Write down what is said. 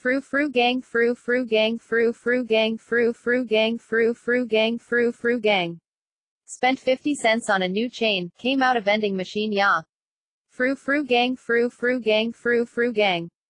Fru Fru gang, Fru Fru gang, Fru Fru gang, Fru Fru gang, Fru Fru gang, Fru Fru gang. Spent 50 cents on a new chain, came out a vending machine, yeah. Fru Fru gang, Fru Fru gang, Fru Fru gang.